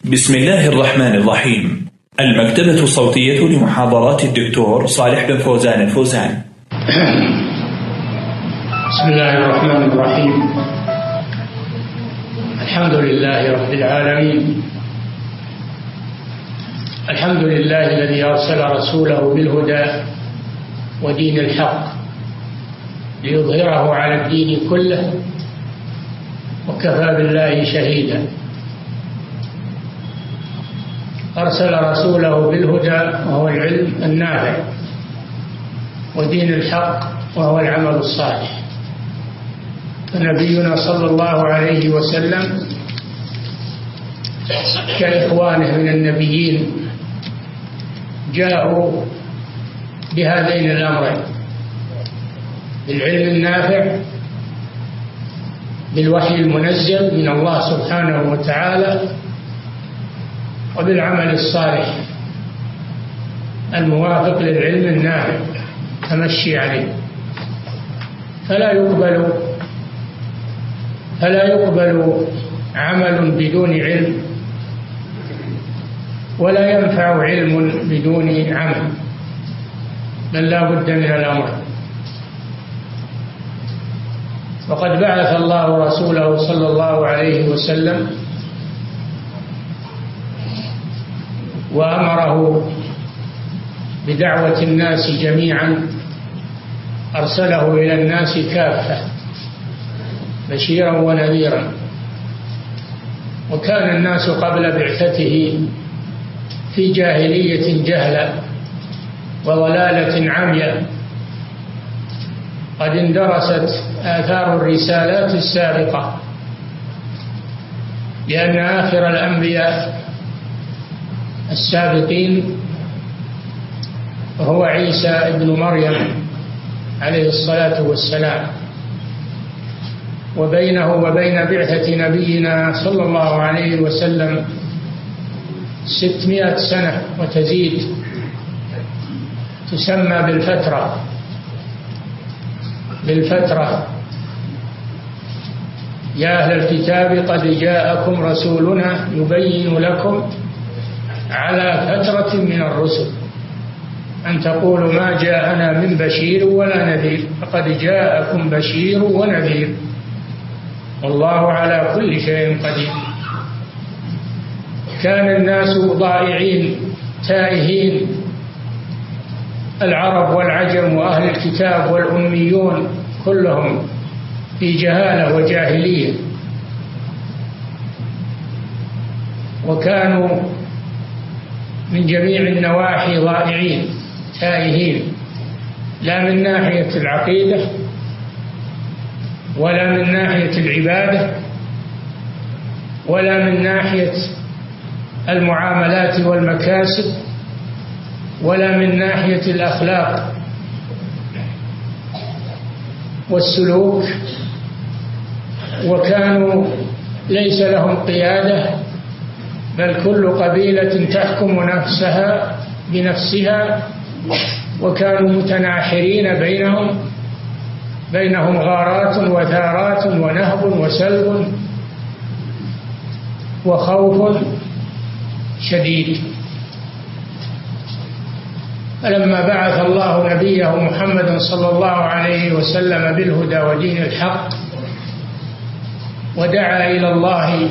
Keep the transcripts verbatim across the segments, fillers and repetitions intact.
بسم الله الرحمن الرحيم. المكتبة الصوتية لمحاضرات الدكتور صالح بن فوزان الفوزان. بسم الله الرحمن الرحيم. الحمد لله رب العالمين، الحمد لله الذي أرسل رسوله بالهدى ودين الحق ليظهره على الدين كله، وكفى بالله شهيدا. أرسل رسوله بالهدى وهو العلم النافع، ودين الحق وهو العمل الصالح. فنبينا صلى الله عليه وسلم كإخوانه من النبيين جاءوا بهذين الأمرين: بالعلم النافع، بالوحي المنزل من الله سبحانه وتعالى، وبالعمل الصالح الموافق للعلم النافع تمشي عليه. فلا يقبل فلا يقبل عمل بدون علم، ولا ينفع علم بدون عمل، بل لا بد من الأمر. وقد بعث الله رسوله صلى الله عليه وسلم وأمره بدعوة الناس جميعا، أرسله إلى الناس كافة بشيرا ونذيرا. وكان الناس قبل بعثته في جاهلية جهلة وضلالة عمياء، قد اندرست آثار الرسالات السابقة، لأن آخر الأنبياء السابقين وهو عيسى ابن مريم عليه الصلاة والسلام، وبينه وبين بعثة نبينا صلى الله عليه وسلم ستمائة سنة وتزيد، تسمى بالفترة بالفترة يا أهل الكتاب قد جاءكم رسولنا يبين لكم على فترة من الرسل أن تقولوا ما جاءنا من بشير ولا نذير، فقد جاءكم بشير ونذير والله على كل شيء قدير. كان الناس ضائعين تائهين، العرب والعجم وأهل الكتاب والأميون كلهم في جهالة وجاهلية، وكانوا من جميع النواحي ضائعين تائهين، لا من ناحية العقيدة ولا من ناحية العبادة ولا من ناحية المعاملات والمكاسب ولا من ناحية الأخلاق والسلوك. وكانوا ليس لهم قيادة، بل كل قبيلة تحكم نفسها بنفسها، وكانوا متناحرين بينهم بينهم غارات وثارات ونهب وسلب وخوف شديد. فلما بعث الله نبيه محمدا صلى الله عليه وسلم بالهدى ودين الحق، ودعا إلى الله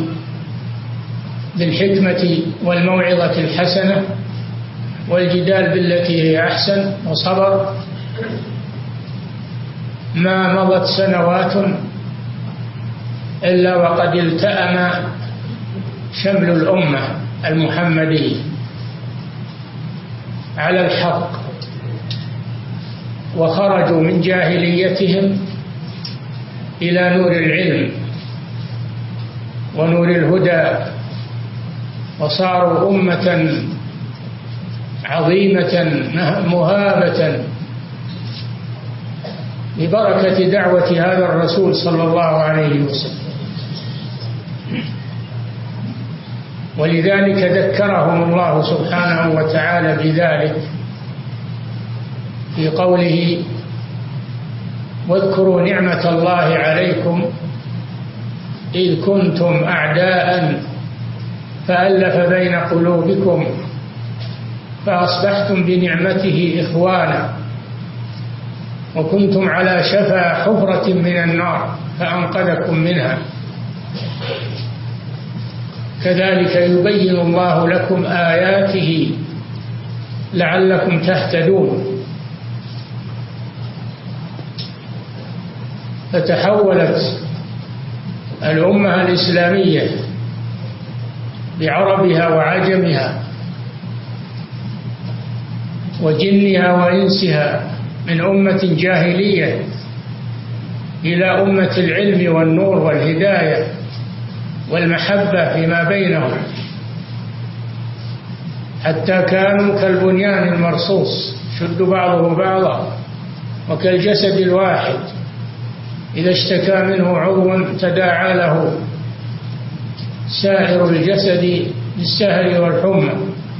بالحكمة والموعظة الحسنة والجدال بالتي هي أحسن، وصبر، ما مضت سنوات إلا وقد التأم شمل الأمة المحمدية على الحق، وخرجوا من جاهليتهم إلى نور العلم ونور الهدى، وصاروا أمة عظيمة مهابة ببركة دعوة هذا الرسول صلى الله عليه وسلم. ولذلك ذكرهم الله سبحانه وتعالى بذلك في قوله: واذكروا نعمة الله عليكم إذ كنتم أعداء فألف بين قلوبكم فأصبحتم بنعمته إخوانا وكنتم على شفا حفرة من النار فأنقذكم منها. كذلك يبين الله لكم آياته لعلكم تهتدون. فتحولت الأمة الإسلامية بعربها وعجمها وجنها وإنسها من أمة جاهلية إلى أمة العلم والنور والهداية والمحبة فيما بينهم، حتى كانوا كالبنيان المرصوص شد بعضه بعضا وكالجسد الواحد إذا اشتكى منه عضو تداعى له سائر الجسد بالسهر والحمى.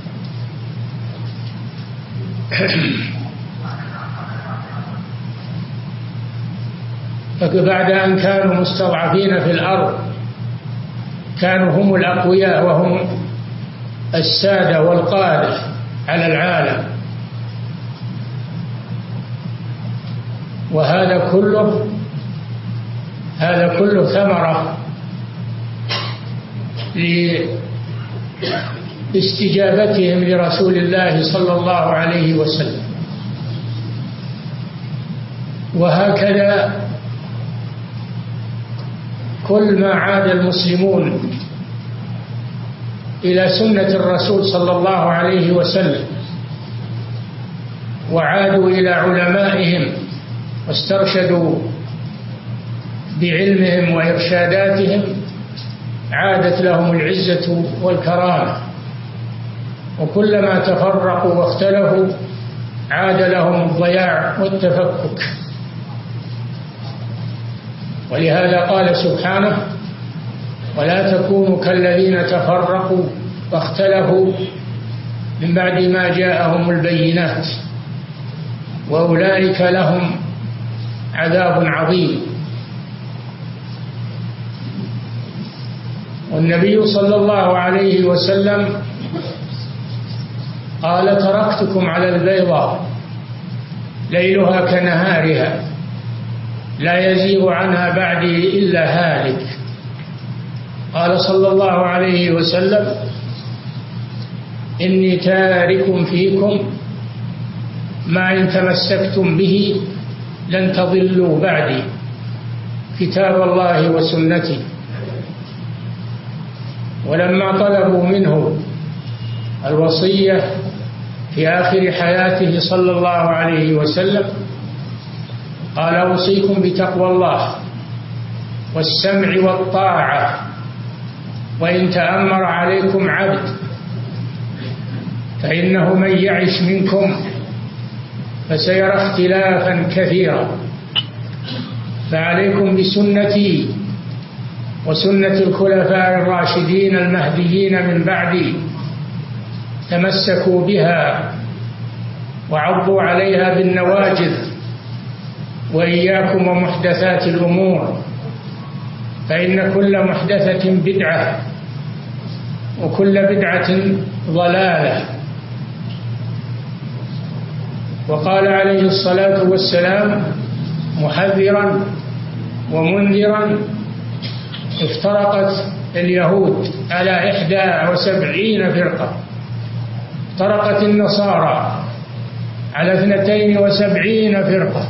فبعد أن كانوا مستضعفين في الأرض كانوا هم الأقوياء وهم السادة والقادة على العالم، وهذا كله هذا كله ثمرة لاستجابتهم لرسول الله صلى الله عليه وسلم. وهكذا كل ما عاد المسلمون إلى سنة الرسول صلى الله عليه وسلم وعادوا إلى علمائهم واسترشدوا بعلمهم وإرشاداتهم عادت لهم العزة والكرامة، وكلما تفرقوا واختلفوا عاد لهم الضياع والتفكك. ولهذا قال سبحانه: ولا تكونوا كالذين تفرقوا واختلفوا من بعد ما جاءهم البينات وأولئك لهم عذاب عظيم. والنبي صلى الله عليه وسلم قال: تركتكم على البيضاء ليلها كنهارها لا يزيغ عنها بعدي إلا هالك. قال صلى الله عليه وسلم: إني تارك فيكم ما إن تمسكتم به لن تضلوا بعدي، كتاب الله وسنتي. ولما طلبوا منه الوصية في آخر حياته صلى الله عليه وسلم قال: أوصيكم بتقوى الله والسمع والطاعة وإن تأمر عليكم عبد، فإنه من يعش منكم فسيرى اختلافا كثيرا، فعليكم بسنتي وسنة الخلفاء الراشدين المهديين من بعدي، تمسكوا بها وعضوا عليها بالنواجذ، وإياكم ومحدثات الأمور، فإن كل محدثة بدعة وكل بدعة ضلالة. وقال عليه الصلاة والسلام محذرا ومنذرا: افترقت اليهود على إحدى وسبعين فرقة، افترقت النصارى على اثنتين وسبعين فرقة،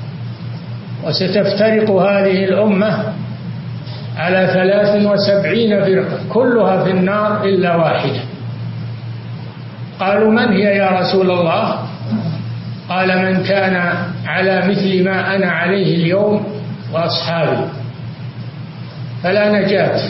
وستفترق هذه الأمة على ثلاث وسبعين فرقة كلها في النار إلا واحدة. قالوا: من هي يا رسول الله؟ قال: من كان على مثل ما أنا عليه اليوم وأصحابي. فلا نجاة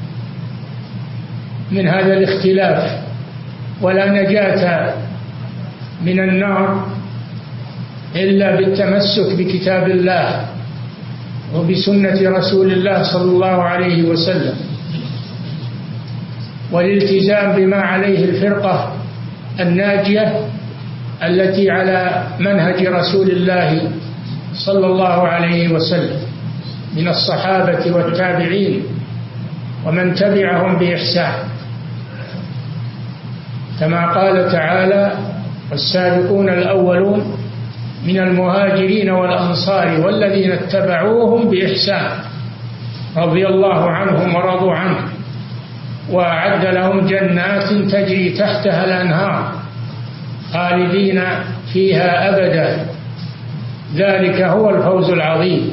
من هذا الاختلاف ولا نجاة من النار إلا بالتمسك بكتاب الله وبسنة رسول الله صلى الله عليه وسلم، والالتزام بما عليه الفرقة الناجية التي على منهج رسول الله صلى الله عليه وسلم من الصحابة والتابعين ومن تبعهم بإحسان. كما قال تعالى: والسابقون الأولون من المهاجرين والأنصار والذين اتبعوهم بإحسان رضي الله عنهم ورضوا عنه وأعد لهم جنات تجري تحتها الأنهار خالدين فيها أبدا ذلك هو الفوز العظيم.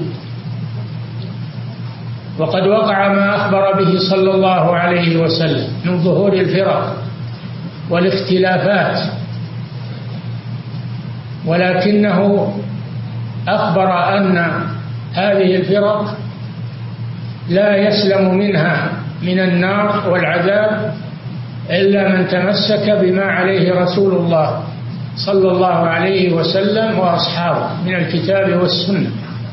وقد وقع ما أخبر به صلى الله عليه وسلم من ظهور الفرق والاختلافات، ولكنه أخبر أن هذه الفرق لا يسلم منها من النار والعذاب إلا من تمسك بما عليه رسول الله صلى الله عليه وسلم وأصحابه من الكتاب والسنة.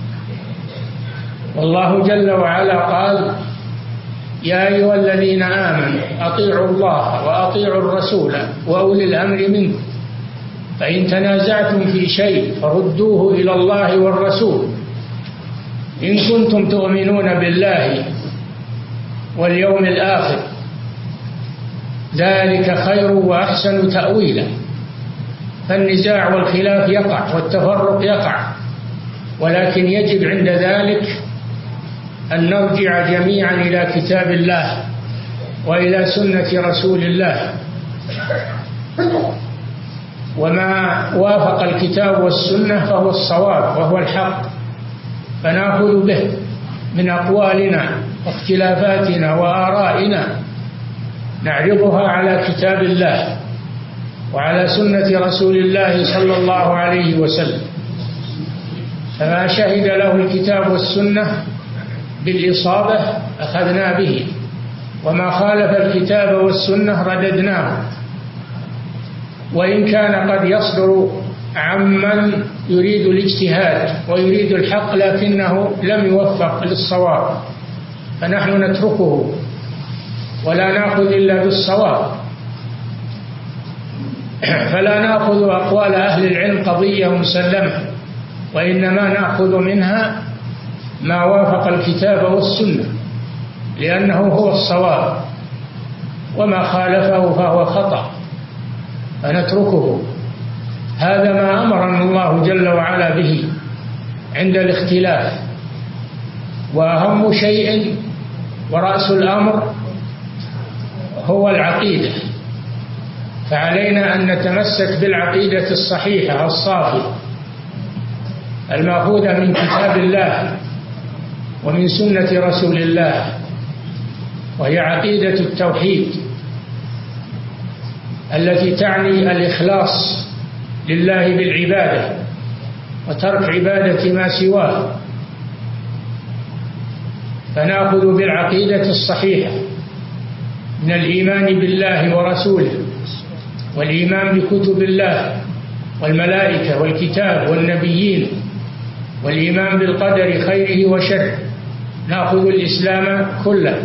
والله جل وعلا قال: يا أيها الذين آمنوا أطيعوا الله وأطيعوا الرسول وأولي الأمر منكم فإن تنازعتم في شيء فردوه إلى الله والرسول إن كنتم تؤمنون بالله واليوم الآخر ذلك خير وأحسن تأويلا. فالنزاع والخلاف يقع والتفرق يقع، ولكن يجب عند ذلك أن نرجع جميعا إلى كتاب الله وإلى سنة رسول الله، وما وافق الكتاب والسنة فهو الصواب وهو الحق، فنأخذ به من أقوالنا واختلافاتنا وآرائنا نعرضها على كتاب الله وعلى سنة رسول الله صلى الله عليه وسلم. فما شهد له الكتاب والسنة بالإصابة أخذنا به، وما خالف الكتاب والسنة رددناه، وإن كان قد يصدر عمن يريد الاجتهاد ويريد الحق لكنه لم يوفق للصواب، فنحن نتركه ولا نأخذ إلا بالصواب. فلا نأخذ أقوال أهل العلم قضية مسلمة، وإنما نأخذ منها ما وافق الكتاب والسنة لأنه هو الصواب، وما خالفه فهو خطأ فنتركه. هذا ما أمرنا الله جل وعلا به عند الاختلاف. وأهم شيء ورأس الأمر هو العقيدة، فعلينا أن نتمسك بالعقيدة الصحيحة الصافية المأخوذة من كتاب الله ومن سنة رسول الله، وهي عقيدة التوحيد التي تعني الإخلاص لله بالعبادة وترك عبادة ما سواه. فنأخذ بالعقيدة الصحيحة من الإيمان بالله ورسوله، والإيمان بكتب الله والملائكة والكتاب والنبيين، والإيمان بالقدر خيره وشره. نأخذ الإسلام كله،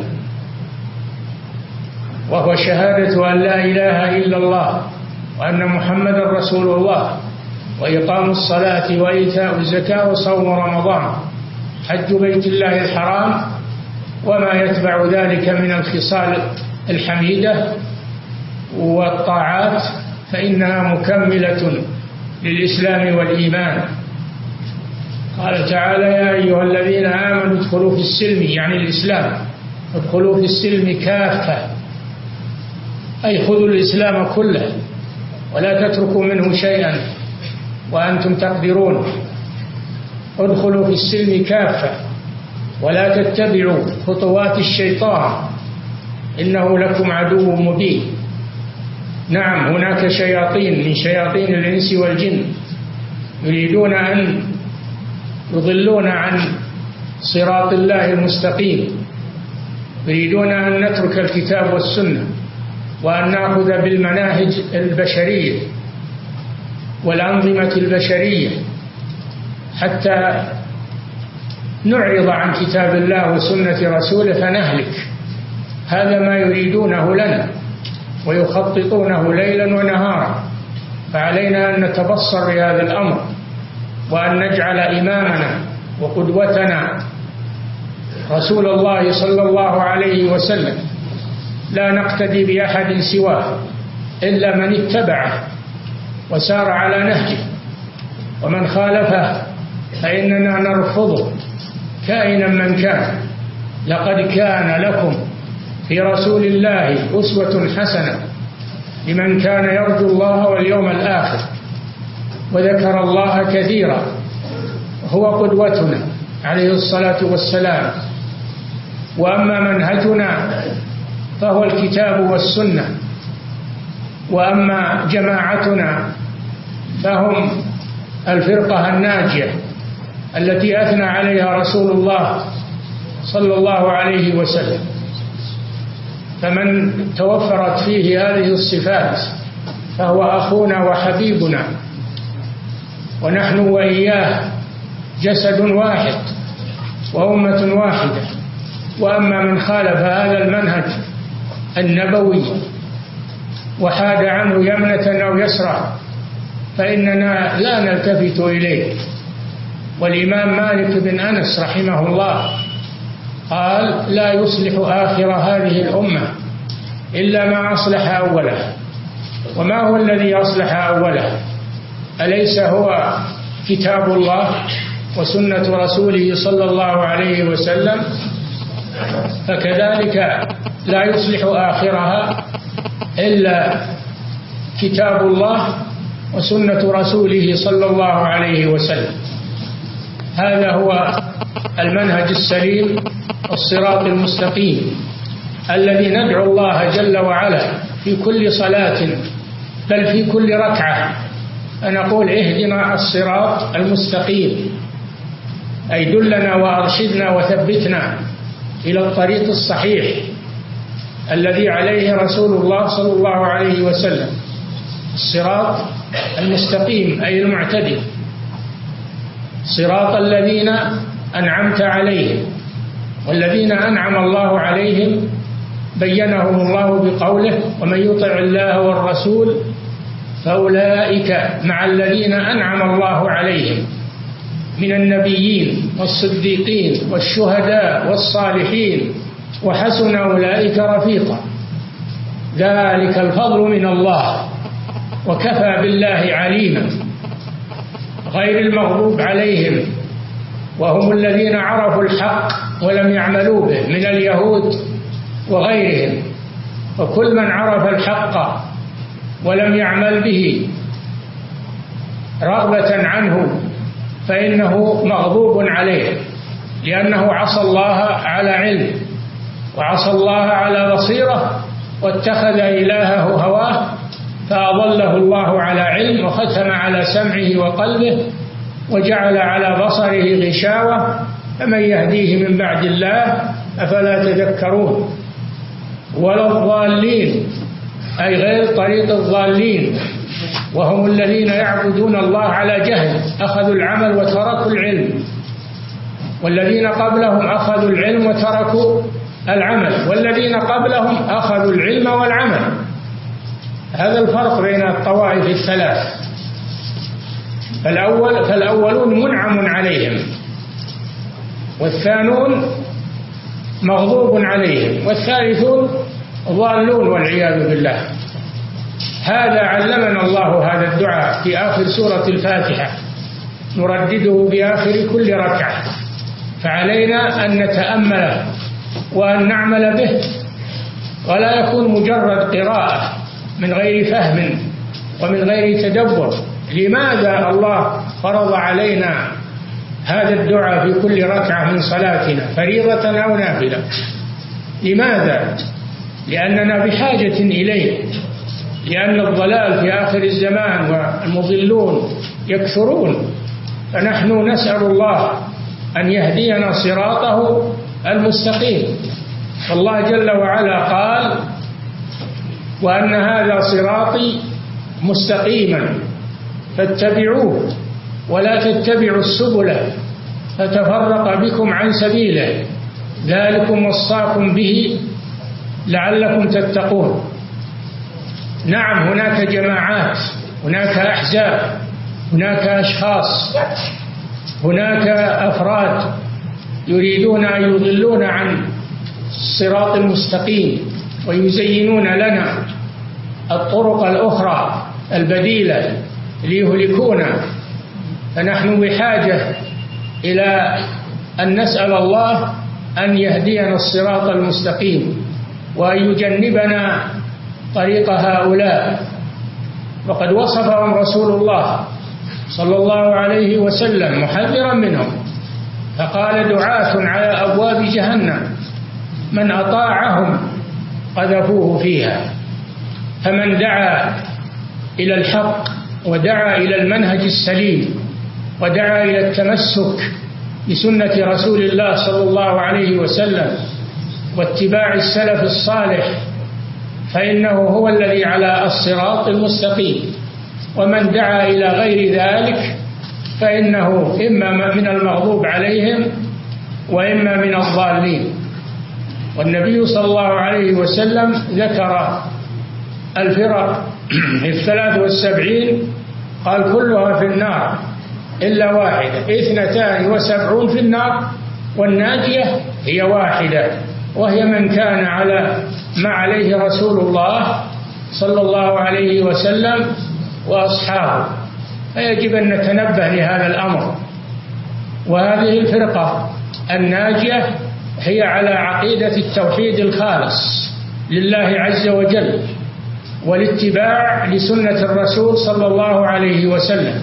وهو شهادة أن لا إله إلا الله وأن محمدا رسول الله، وإقام الصلاة وإيتاء الزكاة وصوم رمضان، حج بيت الله الحرام، وما يتبع ذلك من الخصال الحميدة والطاعات، فإنها مكملة للإسلام والإيمان. قال تعالى: يا أيها الذين آمنوا ادخلوا في السلم، يعني الإسلام، ادخلوا في السلم كافة، أي خذوا الإسلام كله ولا تتركوا منه شيئا وأنتم تقدرون. ادخلوا في السلم كافة ولا تتبعوا خطوات الشيطان إنه لكم عدو مبين. نعم، هناك شياطين من شياطين الإنس والجن يريدون أن يضلون عن صراط الله المستقيم، يريدون أن نترك الكتاب والسنة وأن نأخذ بالمناهج البشرية والأنظمة البشرية حتى نعرض عن كتاب الله وسنة رسوله فنهلك. هذا ما يريدونه لنا ويخططونه ليلا ونهارا، فعلينا أن نتبصر بهذا الأمر وأن نجعل إمامنا وقدوتنا رسول الله صلى الله عليه وسلم، لا نقتدي بأحد سواه إلا من اتبعه وسار على نهجه، ومن خالفه فإننا نرفضه كائنا من كان. لقد كان لكم في رسول الله أسوة حسنة لمن كان يرجو الله واليوم الآخر وذكر الله كثيرا، هو قدوتنا عليه الصلاة والسلام. وأما منهجنا فهو الكتاب والسنة، وأما جماعتنا فهم الفرقة الناجية التي أثنى عليها رسول الله صلى الله عليه وسلم. فمن توفرت فيه هذه الصفات فهو أخونا وحبيبنا، ونحن وإياه جسد واحد وأمة واحدة. وأما من خالف هذا المنهج النبوي وحاد عنه يمنة أو يسرى فإننا لا نلتفت إليه. والإمام مالك بن أنس رحمه الله قال: لا يصلح آخر هذه الأمة إلا ما أصلح أولها. وما هو الذي أصلح أولها؟ أليس هو كتاب الله وسنة رسوله صلى الله عليه وسلم؟ فكذلك لا يصلح آخرها إلا كتاب الله وسنة رسوله صلى الله عليه وسلم. هذا هو المنهج السليم، الصراط المستقيم الذي ندعو الله جل وعلا في كل صلاة بل في كل ركعة فنقول: اهدنا الصراط المستقيم، أي دلنا وأرشدنا وثبتنا إلى الطريق الصحيح الذي عليه رسول الله صلى الله عليه وسلم. الصراط المستقيم أي المعتدل، صراط الذين أنعمت عليهم. والذين أنعم الله عليهم بينهم الله بقوله: ومن يطع الله والرسول فأولئك مع الذين أنعم الله عليهم من النبيين والصديقين والشهداء والصالحين وحسن أولئك رفيقا، ذلك الفضل من الله وكفى بالله عليما. غير المغضوب عليهم وهم الذين عرفوا الحق ولم يعملوا به من اليهود وغيرهم. وكل من عرف الحق ولم يعمل به رغبة عنه فإنه مغضوب عليه، لأنه عصى الله على علم وعصى الله على بصيرة واتخذ إلهه هواه فأضله الله على علم وختم على سمعه وقلبه وجعل على بصره غشاوة، فمن يهديه من بعد الله أفلا تذكرون. ولا الضالين أي غير طريق الضالين، وهم الذين يعبدون الله على جهل، أخذوا العمل وتركوا العلم. والذين قبلهم أخذوا العلم وتركوا العمل، والذين قبلهم أخذوا العلم والعمل. هذا الفرق بين الطوائف الثلاث. فالأول فالأولون منعم عليهم، والثانون مغضوب عليهم، والثالثون ضالون والعياذ بالله. هذا علمنا الله هذا الدعاء في آخر سورة الفاتحة، نردده بآخر كل ركعة، فعلينا أن نتأمله وأن نعمل به، ولا يكون مجرد قراءة من غير فهم ومن غير تدبر. لماذا الله فرض علينا هذا الدعاء في كل ركعة من صلاتنا فريضة أو نافلة؟ لماذا؟ لأننا بحاجة إليه، لأن الضلال في آخر الزمان والمضلون يكثرون، فنحن نسأل الله أن يهدينا صراطه المستقيم. والله جل وعلا قال: وأن هذا صراطي مستقيما فاتبعوه ولا تتبعوا السبل فتفرق بكم عن سبيله ذلكم وصاكم به لعلكم تتقون. نعم، هناك جماعات، هناك أحزاب، هناك أشخاص، هناك أفراد يريدون أن يضلون عن الصراط المستقيم ويزينون لنا الطرق الأخرى البديلة ليهلكونا. فنحن بحاجة إلى أن نسأل الله أن يهدينا الصراط المستقيم وأن يجنبنا طريق هؤلاء. وقد وصفهم رسول الله صلى الله عليه وسلم محذرا منهم، فقال: دعاة على أبواب جهنم من أطاعهم قذفوه فيها. فمن دعا إلى الحق ودعا إلى المنهج السليم ودعا إلى التمسك بسنة رسول الله صلى الله عليه وسلم واتباع السلف الصالح فإنه هو الذي على الصراط المستقيم. ومن دعا إلى غير ذلك فإنه إما من المغضوب عليهم وإما من الضالين. والنبي صلى الله عليه وسلم ذكر الفرق الثلاث والسبعين، قال: كلها في النار إلا واحدة، اثنتان وسبعون في النار والناجية هي واحدة، وهي من كان على ما عليه رسول الله صلى الله عليه وسلم وأصحابه. فيجب أن نتنبه لهذا الأمر. وهذه الفرقة الناجية هي على عقيدة التوحيد الخالص لله عز وجل والاتباع لسنة الرسول صلى الله عليه وسلم،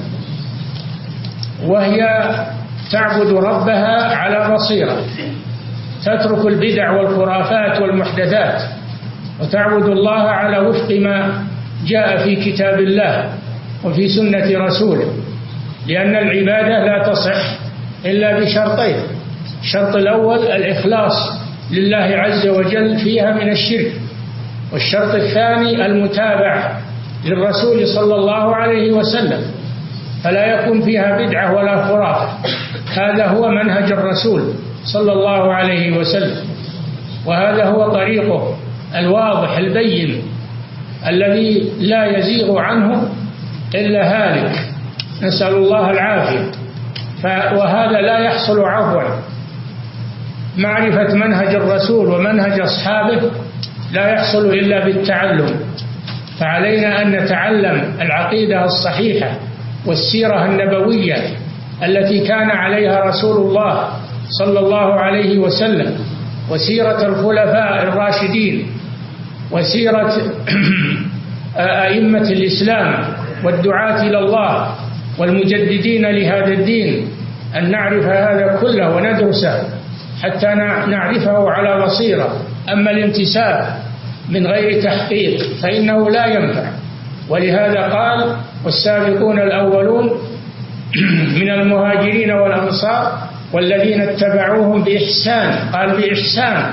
وهي تعبد ربها على بصيرة، تترك البدع والخرافات والمحدثات وتعبد الله على وفق ما جاء في كتاب الله وفي سنة رسوله، لأن العبادة لا تصح إلا بشرطين: الشرط الأول الإخلاص لله عز وجل فيها من الشرك، والشرط الثاني المتابعة للرسول صلى الله عليه وسلم، فلا يكون فيها بدعة ولا خرافة. هذا هو منهج الرسول صلى الله عليه وسلم، وهذا هو طريقه الواضح البين الذي لا يزيغ عنه إلا هالك، نسأل الله العافية. وهذا لا يحصل عفوا. معرفة منهج الرسول ومنهج أصحابه لا يحصل إلا بالتعلم، فعلينا أن نتعلم العقيدة الصحيحة والسيرة النبوية التي كان عليها رسول الله صلى الله عليه وسلم، وسيرة الخلفاء الراشدين، وسيرة أئمة الإسلام والدعاة إلى الله والمجددين لهذا الدين، أن نعرف هذا كله وندرسه حتى نعرفه على بصيرة. أما الانتساب من غير تحقيق فإنه لا ينفع. ولهذا قال: والسابقون الأولون من المهاجرين والأنصار والذين اتبعوهم بإحسان. قال بإحسان،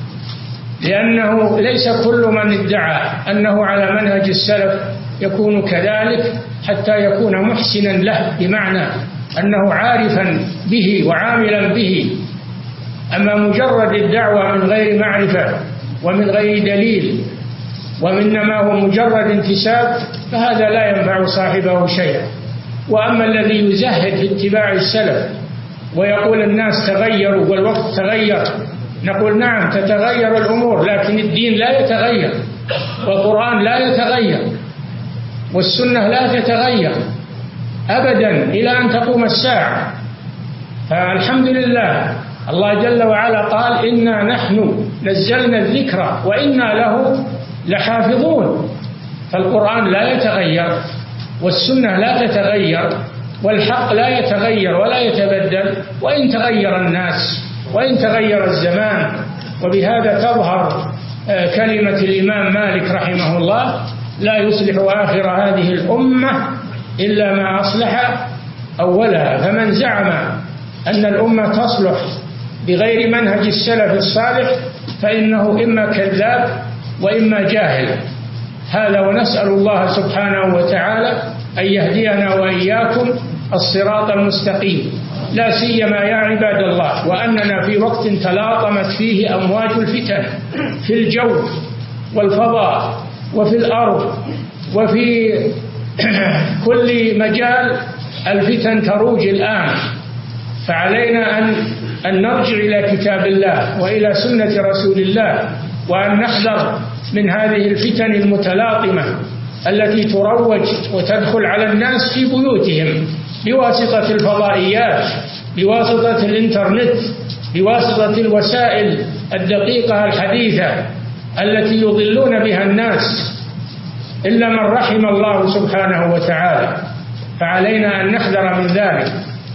لأنه ليس كل من ادعى أنه على منهج السلف يكون كذلك حتى يكون محسنا له، بمعنى أنه عارفا به وعاملا به. أما مجرد الدعوة من غير معرفة ومن غير دليل ومنما هو مجرد انتساب فهذا لا ينفع صاحبه شيئا. وأما الذي يزهد في اتباع السلف ويقول الناس تغيروا والوقت تغير، نقول نعم تتغير الأمور، لكن الدين لا يتغير، والقرآن لا يتغير، والسنة لا تتغير أبدا إلى أن تقوم الساعة. فالحمد لله، الله جل وعلا قال: إنا نحن نزلنا الذكر وإنا له لحافظون. فالقرآن لا يتغير، والسنة لا تتغير، والحق لا يتغير ولا يتبدل، وإن تغير الناس وإن تغير الزمان. وبهذا تظهر كلمة الإمام مالك رحمه الله: لا يصلح آخر هذه الأمة إلا ما أصلح أولها. فمن زعم أن الأمة تصلح بغير منهج السلف الصالح فإنه إما كذاب وإما جاهل. هذا، ونسأل الله سبحانه وتعالى أن يهدينا وإياكم الصراط المستقيم، لا سيما يا عباد الله وأننا في وقت تلاطمت فيه أمواج الفتن في الجو والفضاء وفي الأرض وفي كل مجال. الفتن تروج الآن، فعلينا أن أن نرجع إلى كتاب الله وإلى سنة رسول الله وأن نحذر من هذه الفتن المتلاطمة التي تروج وتدخل على الناس في بيوتهم بواسطة الفضائيات، بواسطة الإنترنت، بواسطة الوسائل الدقيقة الحديثة التي يضلون بها الناس إلا من رحم الله سبحانه وتعالى، فعلينا أن نحذر من ذلك.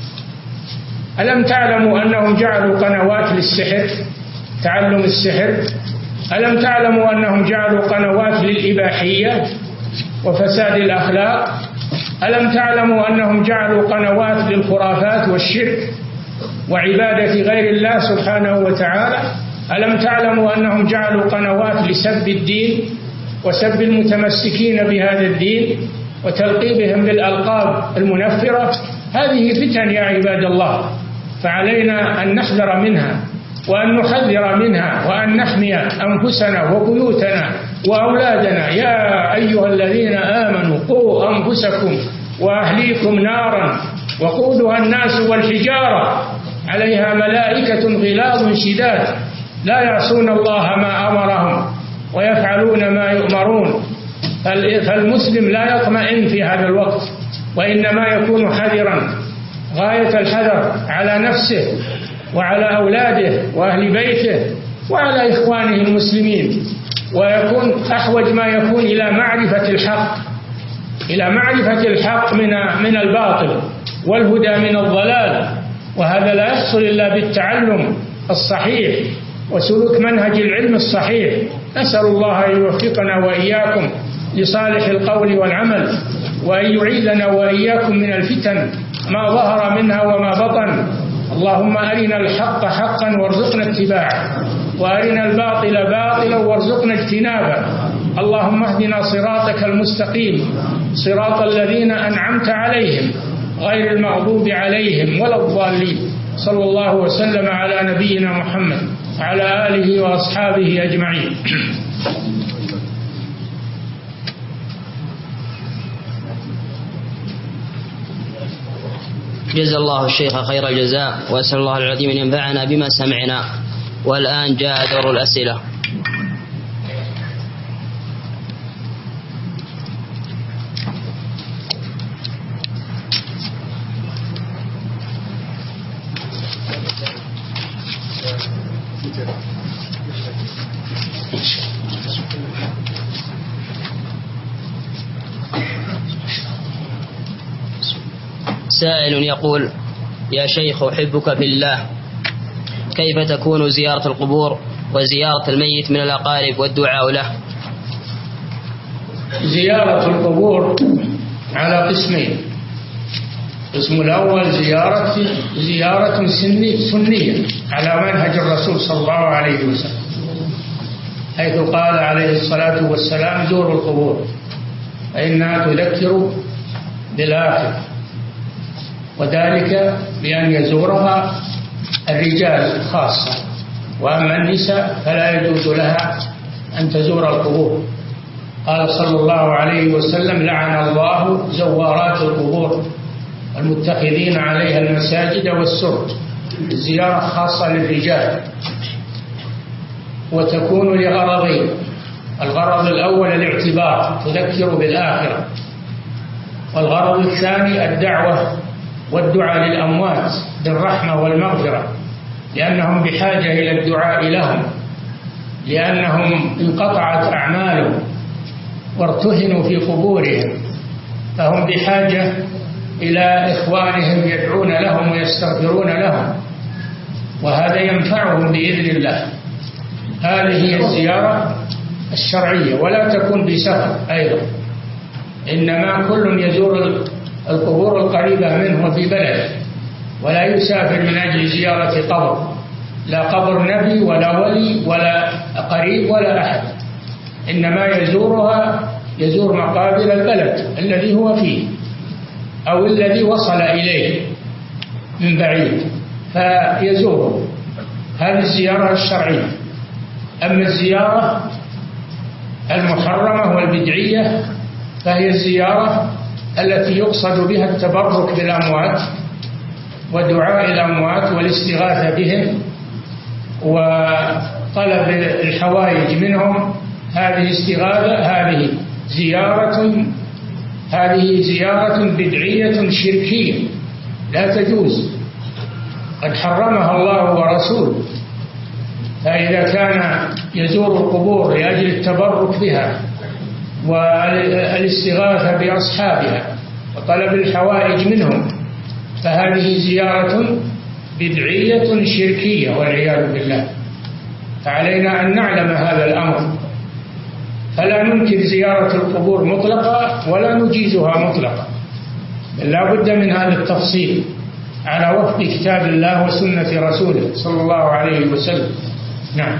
ألم تعلموا أنهم جعلوا قنوات للسحر، تعلم السحر؟ ألم تعلموا أنهم جعلوا قنوات للإباحية وفساد الأخلاق؟ ألم تعلموا أنهم جعلوا قنوات للخرافات والشرك وعبادة غير الله سبحانه وتعالى؟ ألم تعلموا أنهم جعلوا قنوات لسب الدين وسب المتمسكين بهذا الدين وتلقيبهم بالألقاب المنفرة؟ هذه فتن يا عباد الله، فعلينا أن نحذر منها وأن نحذر منها وأن نحمي أنفسنا وبيوتنا وأولادنا. يا أيها الذين آمنوا قوا أنفسكم وأهليكم نارا وقودها الناس والحجارة عليها ملائكة غلاظ شداد لا يعصون الله ما أمرهم ويفعلون ما يؤمرون. فالمسلم لا يطمئن في هذا الوقت، وإنما يكون حذرا غاية الحذر على نفسه وعلى أولاده وأهل بيته وعلى إخوانه المسلمين، ويكون أحوج ما يكون إلى معرفة الحق، إلى معرفة الحق من من الباطل والهدى من الضلال، وهذا لا يحصل إلا بالتعلم الصحيح وسلوك منهج العلم الصحيح. نسأل الله أن يوفقنا وإياكم لصالح القول والعمل، وأن يعيذنا وإياكم من الفتن ما ظهر منها وما بطن. اللهم أرنا الحق حقا وارزقنا اتباعه، وأرنا الباطل باطلا وارزقنا اجتنابه. اللهم اهدنا صراطك المستقيم، صراط الذين أنعمت عليهم غير المغضوب عليهم ولا الضالين. صلى الله وسلم على نبينا محمد وعلى آله وأصحابه أجمعين. جزا الله الشيخ خير الجزاء، وأسأل الله العظيم أن ينفعنا بما سمعنا. والآن جاء دور الأسئلة. سائل يقول: يا شيخ أحبك في الله، كيف تكون زيارة القبور وزيارة الميت من الأقارب والدعاء له؟ زيارة القبور على قسمين: القسم الأول زيارة زيارة سنية على منهج الرسول صلى الله عليه وسلم، حيث قال عليه الصلاة والسلام: زوروا القبور فإنها تذكر بالآخرة، وذلك بأن يزورها الرجال خاصة، وأما النساء فلا يجوز لها أن تزور القبور. قال صلى الله عليه وسلم: لعن الله زوارات القبور والمتخذين عليها المساجد والسرج. الزيارة خاصة للرجال، وتكون لغرضين: الغرض الأول الاعتبار، تذكر بالآخرة، والغرض الثاني الدعوة والدعاء للأموات بالرحمة والمغفرة، لأنهم بحاجة إلى الدعاء لهم، لأنهم انقطعت أعمالهم وارتهنوا في قبورهم، فهم بحاجة إلى إخوانهم يدعون لهم ويستغفرون لهم، وهذا ينفعهم بإذن الله. هذه هي الزيارة الشرعية، ولا تكون بسفر أيضا، إنما كل يزور القبور القريبة منه في بلده، ولا يسافر من أجل زيارة قبر، لا قبر نبي ولا ولي ولا قريب ولا أحد، إنما يزورها يزور مقابر البلد الذي هو فيه أو الذي وصل إليه من بعيد فيزوره. هذه الزيارة الشرعية. أما الزيارة المحرمة والبدعية فهي الزيارة التي يقصد بها التبرك بالأموات ودعاء الأموات والاستغاثة بهم طلب الحوائج منهم هذه استغاثة، هذه زيارة هذه زيارة بدعية شركية لا تجوز، قد حرمها الله ورسوله. فإذا كان يزور القبور لأجل التبرك بها والاستغاثة بأصحابها وطلب الحوائج منهم فهذه زيارة بدعية شركية والعياذ بالله. فعلينا أن نعلم هذا الأمر، فلا ننكر زيارة القبور مطلقة ولا نجيزها مطلقة، بل لا بد من هذا التفصيل على وفق كتاب الله وسنة رسوله صلى الله عليه وسلم. نعم.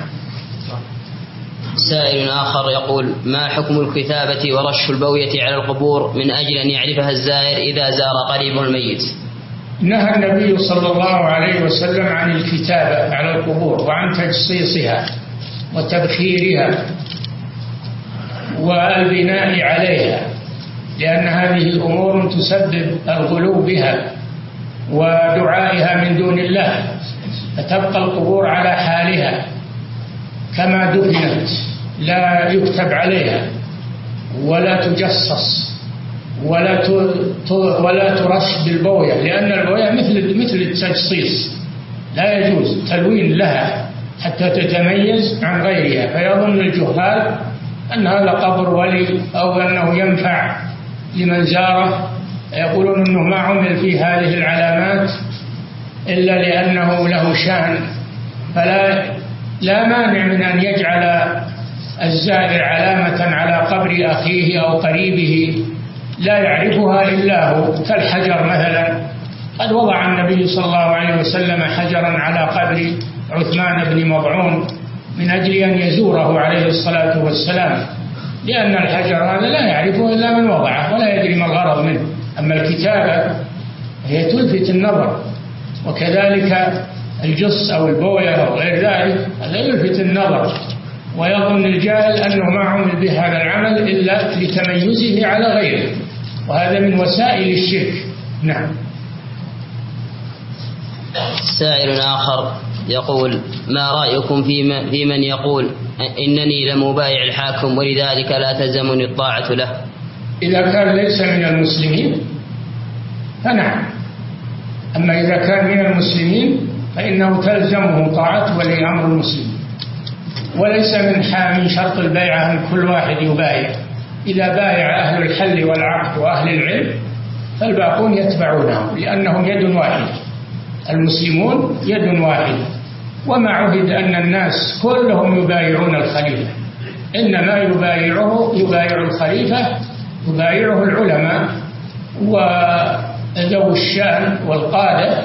سائل آخر يقول: ما حكم الكتابة ورش البوية على القبور من أجل أن يعرفها الزائر إذا زار قريبه الميت؟ نهى النبي صلى الله عليه وسلم عن الكتابة على القبور وعن تجصيصها وتبخيرها والبناء عليها، لأن هذه أمور تسبب الغلو بها ودعائها من دون الله، فتبقى القبور على حالها كما دفنت، لا يكتب عليها ولا تجصص ولا ولا ترش بالبوية، لأن البوية مثل مثل التجصيص، لا يجوز تلوين لها حتى تتميز عن غيرها، فيظن الجهال أن هذا قبر ولي أو أنه ينفع لمن زاره، يقولون أنه ما عمل في هذه العلامات إلا لأنه له شأن. فلا لا مانع من أن يجعل الزائر علامة على قبر أخيه أو قريبه لا يعرفها إلا هو، كالحجر مثلا. قد وضع النبي صلى الله عليه وسلم حجرا على قبر عثمان بن مضعون من أجل أن يزوره عليه الصلاة والسلام، لأن الحجر هذا لا يعرفه إلا من وضعه ولا يدري ما الغرض منه. أما الكتابة هي تلفت النظر، وكذلك الجص أو البوية أو غير ذلك هذا يلفت النظر، ويظن الجاهل أنه ما عمل بهذا العمل إلا لتميزه على غيره، وهذا من وسائل الشرك. نعم. سائل آخر يقول: ما رأيكم في من يقول إنني لمبايع الحاكم ولذلك لا تلزمني الطاعة له؟ إذا كان ليس من المسلمين فنعم، أما إذا كان من المسلمين فإنه تلزمه طاعة ولي أمر المسلمين، وليس من من شرط البيعة أن كل واحد يبايع. إذا بايع أهل الحل والعقد وأهل العلم فالباقون يتبعونهم، لأنهم يد واحدة، المسلمون يد واحدة. وما عهد أن الناس كلهم يبايعون الخليفة، إنما يبايعه يبايع الخليفة يبايعه العلماء وذو الشأن والقادة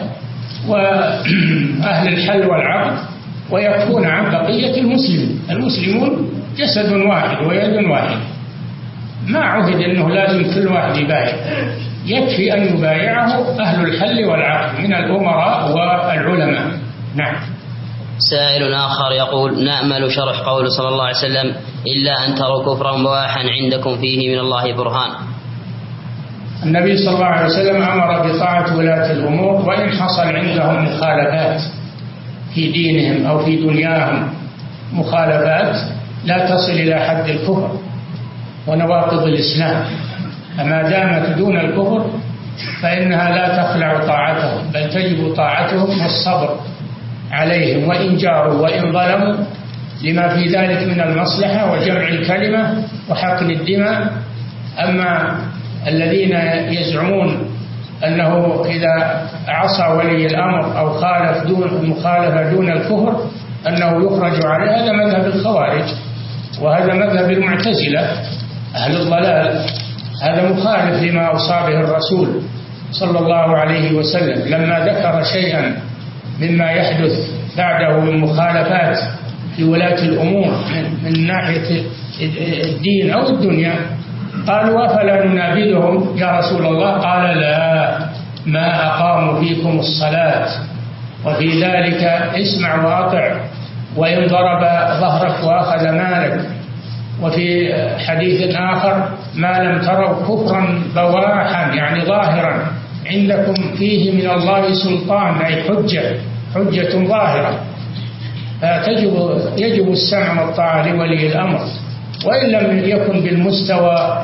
وأهل الحل والعقد، ويكفون عن بقية المسلمين. المسلمون جسد واحد ويد واحد، ما عهد أنه لازم كل واحد يبايع، يكفي أن يبايعه أهل الحل والعقد من الأمراء والعلماء. نعم. سائل آخر يقول: نأمل شرح قول صلى الله عليه وسلم: إلا أن تروا كفرا بواحا عندكم فيه من الله برهان. النبي صلى الله عليه وسلم أمر بطاعة ولاة الأمور وإن حصل عندهم مخالفات في دينهم أو في دنياهم، مخالفات لا تصل إلى حد الكفر ونواقض الإسلام، فما دامت دون الكفر فإنها لا تخلع طاعتهم، بل تجب طاعتهم والصبر عليهم وإن جاروا وإن ظلموا، لما في ذلك من المصلحة وجمع الكلمة وحقن الدماء. أما الذين يزعمون أنه إذا عصى ولي الأمر أو خالف دون مخالفة دون الكفر أنه يخرج عليه، هذا مذهب الخوارج وهذا مذهب المعتزلة أهل الضلال، هذا مخالف لما أوصى به الرسول صلى الله عليه وسلم لما ذكر شيئا مما يحدث بعده من مخالفات في ولاة الأمور من ناحية الدين أو الدنيا. قالوا: أفلا ننابذهم يا رسول الله؟ قال: لا، ما أقاموا فيكم الصلاة، وفي ذلك اسمع وأطع، وإن ضرب ظهرك وأخذ مالك. وفي حديث آخر: ما لم تروا كفرا بواحا، يعني ظاهرا، عندكم فيه من الله سلطان، أي حجة حجة ظاهرة. فتجب يجب السمع والطاعة لولي الأمر، وإن لم يكن بالمستوى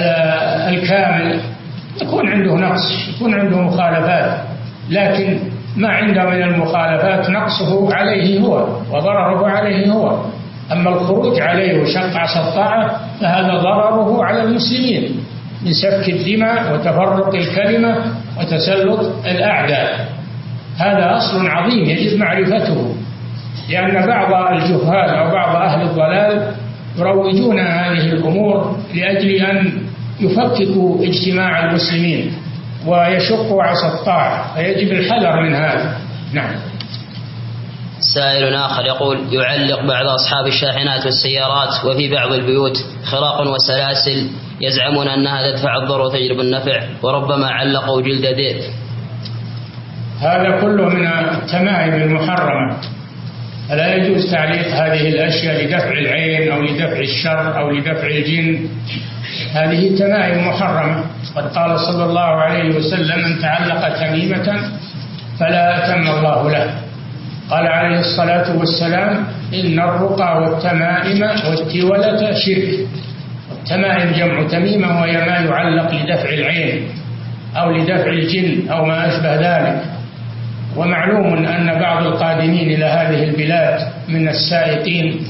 الكامل يكون عنده نقص، يكون عنده مخالفات، لكن ما عنده من المخالفات نقصه عليه هو وضرره عليه هو. أما الخروج عليه وشق عصا الطاعة فهذا ضرره على المسلمين من سفك الدماء وتفرق الكلمة وتسلط الأعداء. هذا أصل عظيم يجب معرفته، لأن بعض الجهال أو بعض أهل الضلال يروجون هذه الأمور لأجل أن يفككوا اجتماع المسلمين ويشقوا عصا الطاعة، فيجب الحذر من هذا. نعم. سائل آخر يقول: يعلق بعض أصحاب الشاحنات والسيارات وفي بعض البيوت خراق وسلاسل يزعمون أنها تدفع الضر وتجلب النفع، وربما علقوا جلد ذئب. هذا كله من التمائم المحرمة، فلا يجوز تعليق هذه الأشياء لدفع العين أو لدفع الشر أو لدفع الجن، هذه تمائم محرمة. قد قال صلى الله عليه وسلم: من تعلق تميمة فلا أتم الله له. قال عليه الصلاة والسلام: إن الرقى والتمائم والتولة شرك. التمائم جمع تميمة، وهي ما يعلق لدفع العين أو لدفع الجن أو ما أشبه ذلك. ومعلوم أن بعض القادمين إلى هذه البلاد من السائقين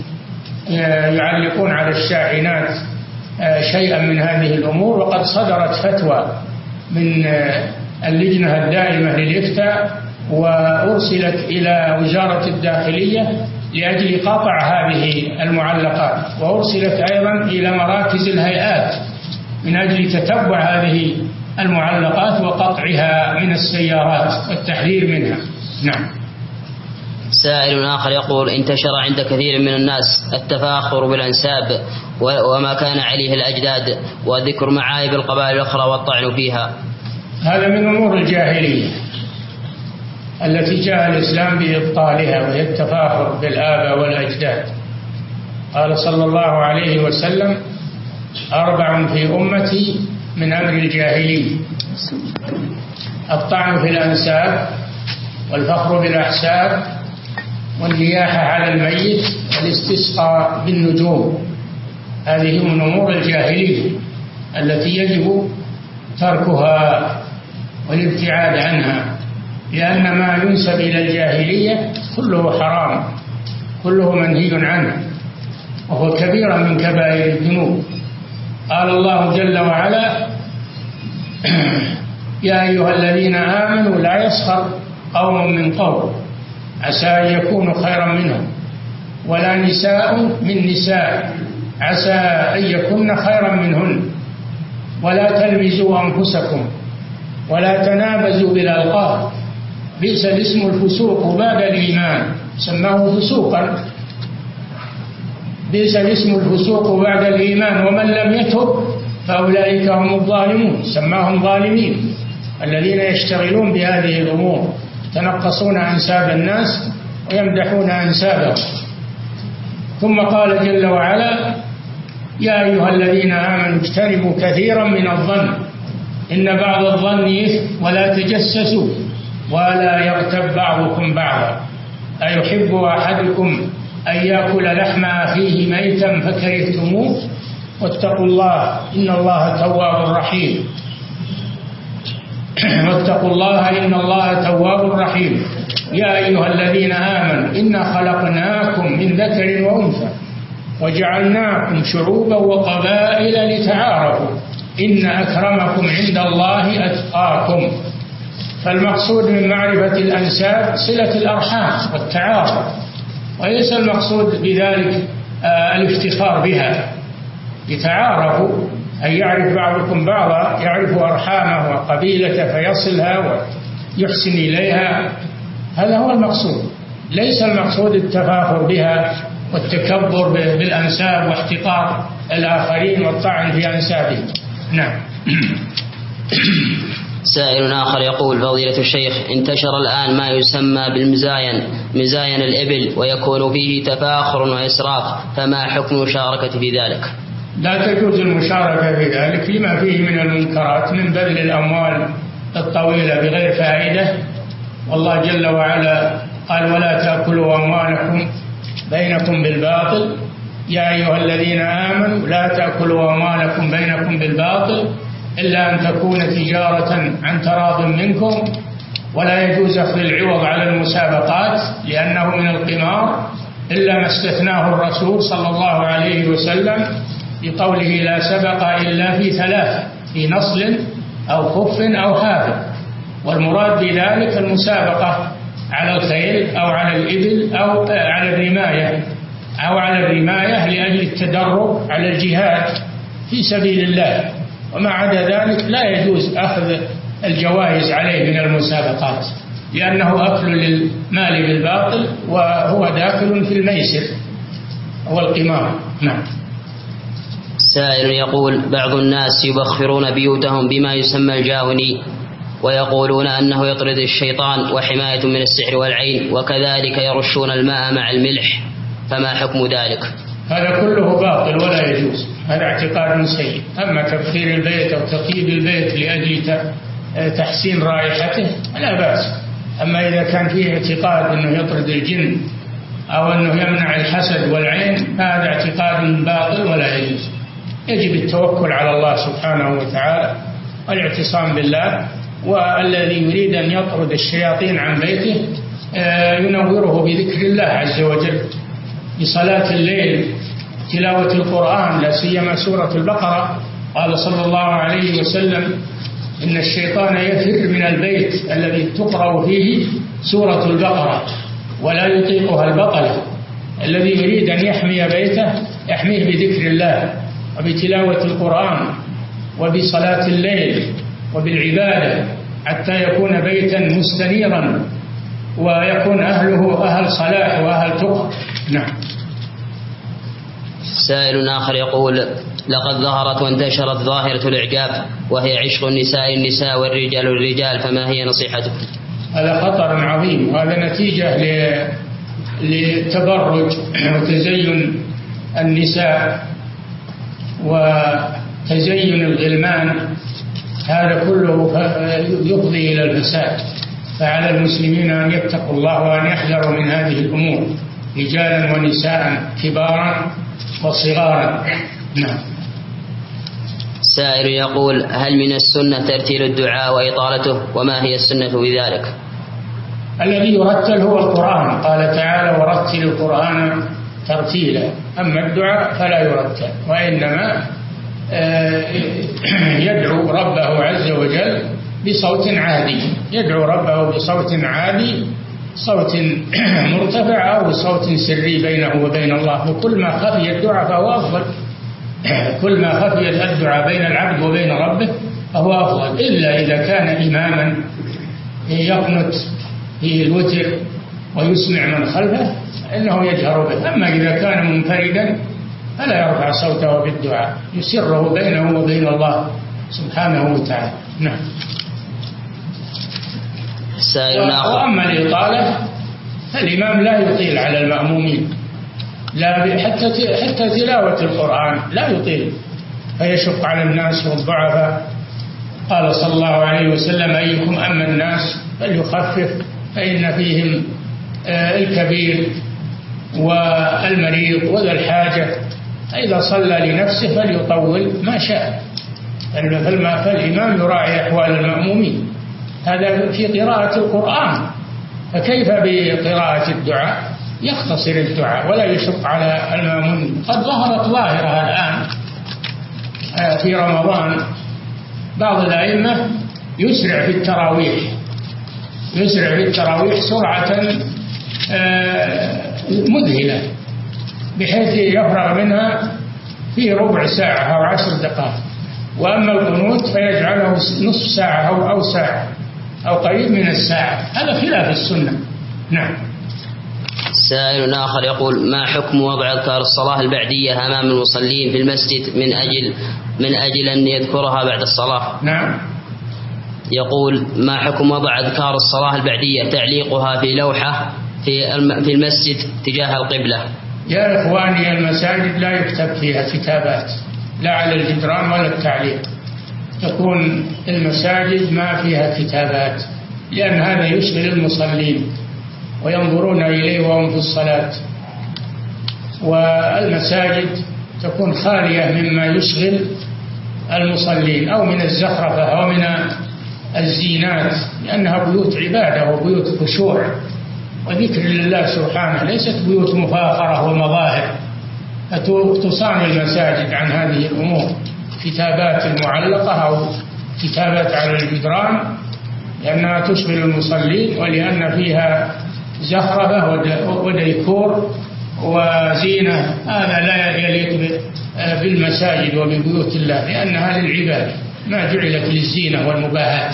يعلقون على الشاحنات شيئا من هذه الأمور، وقد صدرت فتوى من اللجنة الدائمة للإفتاء وأرسلت إلى وزارة الداخلية لأجل قطع هذه المعلقات، وأرسلت أيضا إلى مراكز الهيئات من أجل تتبع هذه المعلقات وقطعها من السيارات والتحذير منها. نعم. سائل آخر يقول: انتشر عند كثير من الناس التفاخر بالأنساب وما كان عليه الأجداد وذكر معايب القبائل الأخرى والطعن فيها. هذا من أمور الجاهلية التي جاء الإسلام بإبطالها، وهي التفاخر بالآباء والأجداد. قال صلى الله عليه وسلم: أربع في أمتي من أمر الجاهلية: الطعن في الأنساب، والفخر بالأحساب، والنياحة على الميت، والاستسقاء بالنجوم. هذه من أمور الجاهلية التي يجب تركها والابتعاد عنها، لأن ما ينسب إلى الجاهلية كله حرام، كله منهي عنه، وهو كبيرة من كبائر الذنوب. قال الله جل وعلا: يا أيها الذين آمنوا لا يسخر قوم من قوم عسى أن يكونوا خيرا منهم، ولا نساء من نساء عسى أن يكون خيرا منهن، ولا تلمزوا أنفسكم ولا تنابزوا بالألقاب، بئس الاسم الفسوق بعد الإيمان، سماه فسوقا، بئس الاسم الفسوق بعد الإيمان، ومن لم يتب فأولئك هم الظالمون، سماهم ظالمين الذين يشتغلون بهذه الأمور، يتنقصون أنساب الناس ويمدحون أنسابهم. ثم قال جل وعلا: يا أيها الذين آمنوا اجتنبوا كثيرا من الظن إن بعض الظن إثم ولا تجسسوا ولا يغتب بعضكم بعضا أيحب أحدكم أن يأكل لحم أخيه ميتا فكرهتموه واتقوا الله إن الله تواب رحيم واتقوا الله إن الله تواب رحيم. يا أيها الذين آمنوا إنا خلقناكم من ذكر وأنثى وجعلناكم شعوبا وقبائل لتعارفوا إن أكرمكم عند الله أتقاكم. فالمقصود من معرفة الأنساب صلة الأرحام والتعارف، وليس المقصود بذلك الافتخار بها، يتعارفوا أن يعرف بعضكم بعضا، يعرف أرحامه وقبيلته فيصلها ويحسن إليها، هذا هو المقصود. ليس المقصود التفاخر بها والتكبر بالأنساب واحتقار الآخرين والطعن في أنسابهم. نعم. سائل آخر يقول: فضيلة الشيخ، انتشر الآن ما يسمى بالمزاين، مزاين الإبل، ويكون فيه تفاخر وإسراف، فما حكم المشاركة في ذلك؟ لا تجوز المشاركة في ذلك لما فيه من المنكرات من بذل الأموال الطويلة بغير فائدة، والله جل وعلا قال: ولا تأكلوا أموالكم بينكم بالباطل يا أيها الذين آمنوا لا تأكلوا أموالكم بينكم بالباطل إلا أن تكون تجارة عن تراض منكم ولا يجوز أخذ العوض على المسابقات لأنه من القمار إلا ما استثناه الرسول صلى الله عليه وسلم بقوله لا سبق إلا في ثلاث في نصل أو خف أو حافظ، والمراد بذلك المسابقة على الخيل أو على الإبل أو على الرماية أو على الرماية لأجل التدرب على الجهاد في سبيل الله، وما عدا ذلك لا يجوز أخذ الجوائز عليه من المسابقات لأنه أكل للمال بالباطل وهو داخل في الميسر والقمار. نعم. سائل يقول بعض الناس يبخرون بيوتهم بما يسمى الجاوني ويقولون أنه يطرد الشيطان وحماية من السحر والعين، وكذلك يرشون الماء مع الملح، فما حكم ذلك؟ هذا كله باطل ولا يجوز، هذا اعتقاد سيء. أما تبخير البيت أو تطيب البيت لأجل تحسين رائحته لا بأس، أما إذا كان فيه اعتقاد أنه يطرد الجن أو أنه يمنع الحسد والعين هذا اعتقاد باطل ولا يجوز. يجب التوكل على الله سبحانه وتعالى والاعتصام بالله، والذي يريد أن يطرد الشياطين عن بيته ينوره بذكر الله عز وجل بصلاة الليل، تلاوة القرآن، لا سيما سورة البقرة. قال صلى الله عليه وسلم إن الشيطان يفر من البيت الذي تقرأ فيه سورة البقرة ولا يطيقها البطلة. الذي يريد أن يحمي بيته يحميه بذكر الله وبتلاوة القرآن وبصلاة الليل وبالعبادة حتى يكون بيتا مستنيرا ويكون أهله أهل صلاح وأهل تقى. نعم. سائل آخر يقول لقد ظهرت وانتشرت ظاهرة الإعجاب وهي عشق النساء النساء والرجال الرجال، فما هي نصيحتك؟ هذا خطر عظيم، وهذا نتيجة للتبرج وتزين النساء وتزين الغلمان، هذا كله يفضي إلى الفساد. فعلى المسلمين أن يتقوا الله وأن يحذروا من هذه الأمور رجالا ونساء كبارا وصغارا. نعم. سائل يقول هل من السنة ترتيل الدعاء وإطالته، وما هي السنة بذلك؟ الذي يرتل هو القرآن، قال تعالى ورتل القرآن ترتيلا، أما الدعاء فلا يرتل، وإنما يدعو ربه عز وجل بصوت عادي، يدعو ربه بصوت عادي، صوت مرتفع أو صوت سري بينه وبين الله، وكل ما خفي الدعاء فهو أفضل. كل ما خفي الدعاء بين العبد وبين ربه فهو أفضل، إلا إذا كان إماما يقنت في الوتر ويسمع من خلفه إنه يجهر به. أما إذا كان منفردا فلا يرفع صوته بالدعاء، يسره بينه وبين الله سبحانه وتعالى. نعم. وأما الإطالة فالإمام لا يطيل على المأمومين، لا حتى حتى تلاوة القرآن لا يطيل فيشق على الناس والضعفاء. قال صلى الله عليه وسلم أيكم أما الناس فليخفف فإن فيهم الكبير والمريض وذا الحاجة، فإذا صلى لنفسه فليطول ما شاء، فالإمام يراعي أحوال المأمومين. هذا في قراءة القرآن، فكيف بقراءة الدعاء؟ يختصر الدعاء ولا يشق على المأمومين. قد ظهرت ظاهرة الآن في رمضان، بعض الأئمة يسرع في التراويح يسرع في التراويح سرعة مذهلة بحيث يفرغ منها في ربع ساعة أو عشر دقائق، وأما القنوت فيجعله نصف ساعة أو أو ساعة أو قريب من الساعة، هذا خلاف السنة. نعم. سائل آخر يقول ما حكم وضع أذكار الصلاة البعدية أمام المصلين في المسجد من أجل من أجل أن يذكرها بعد الصلاة؟ نعم. يقول ما حكم وضع أذكار الصلاة البعدية تعليقها في لوحة في في المسجد تجاه القبلة؟ يا إخواني المساجد لا يكتب فيها كتابات، لا على الجدران ولا التعليق، تكون المساجد ما فيها كتابات، لأن هذا يشغل المصلين وينظرون إليه وهم في الصلاة. والمساجد تكون خالية مما يشغل المصلين أو من الزخرفة أو من الزينات، لأنها بيوت عبادة وبيوت خشوع وذكر لله سبحانه، ليست بيوت مفاخرة ومظاهر. فتصان المساجد عن هذه الأمور، كتابات معلقة أو كتابات على الجدران، لأنها تشغل المصلين ولأن فيها زخرفة وديكور وزينة، هذا لا يليق بالمساجد وببيوت الله، لأنها للعبادة ما جعلت للزينة والمباهات.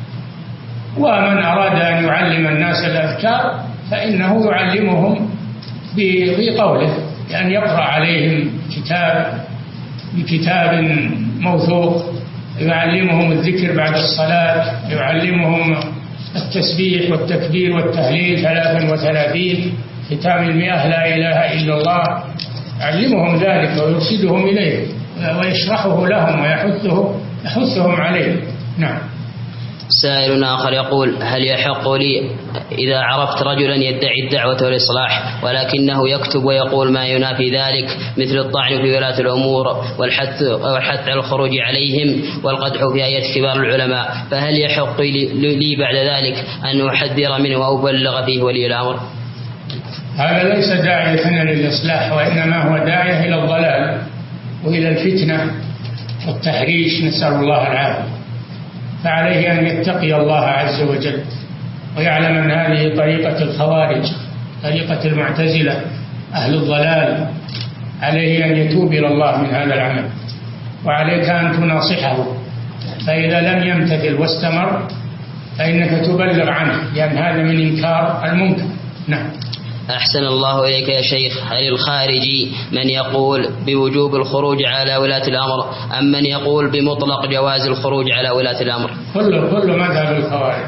ومن أراد أن يعلم الناس الأذكار فإنه يعلمهم بقوله، لأن يقرأ عليهم كتاب بكتاب موثوق، يعلمهم الذكر بعد الصلاة، يعلمهم التسبيح والتكبير والتهليل ثلاثا وثلاثين، ختام المئة لا إله إلا الله، يعلمهم ذلك ويرشدهم إليه ويشرحه لهم ويحثه يحثهم عليه. نعم. سائل آخر يقول: هل يحق لي إذا عرفت رجلا يدعي الدعوة والإصلاح ولكنه يكتب ويقول ما ينافي ذلك، مثل الطعن في ولاة الأمور والحث والحث على الخروج عليهم والقدح في آيات كبار العلماء، فهل يحق لي بعد ذلك أن أحذر منه وأبلغ فيه ولي الأمر؟ هذا ليس داعية للإصلاح، وإنما هو داعية إلى الضلال وإلى الفتنة والتحريش، نسأل الله العافية. فعليه أن يتقي الله عز وجل ويعلم أن هذه طريقة الخوارج، طريقة المعتزلة أهل الضلال، عليه أن يتوب إلى الله من هذا العمل، وعليك أن تناصحه، فإذا لم يمتثل واستمر فإنك تبلغ عنه، لأن هذا من إنكار المنكر. نعم. أحسن الله إليك يا شيخ، هل الخارجي من يقول بوجوب الخروج على ولاة الأمر أم من يقول بمطلق جواز الخروج على ولاة الأمر؟ كل كل مذهب الخوارج،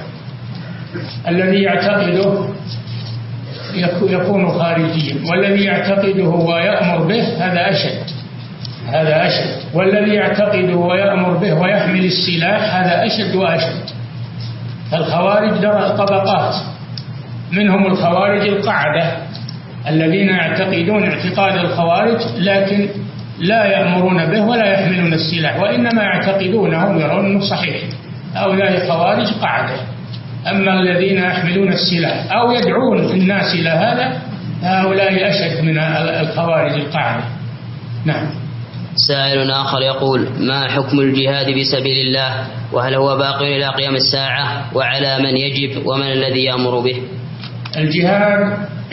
الذي يعتقده يكون خارجيا، والذي يعتقده ويأمر به هذا أشد هذا أشد والذي يعتقده ويأمر به ويحمل السلاح هذا أشد وأشد. الخوارج طبقات، منهم الخوارج القاعدة الذين يعتقدون اعتقاد الخوارج لكن لا يأمرون به ولا يحملون السلاح، وإنما يعتقدونه ويرون أنه صحيح، هؤلاء خوارج قاعدة. أما الذين يحملون السلاح أو يدعون الناس إلى هذا هؤلاء أشد من الخوارج القاعدة. نعم. سائل آخر يقول: ما حكم الجهاد في سبيل الله، وهل هو باق إلى قيام الساعة، وعلى من يجب ومن الذي يأمر به؟ الجهاد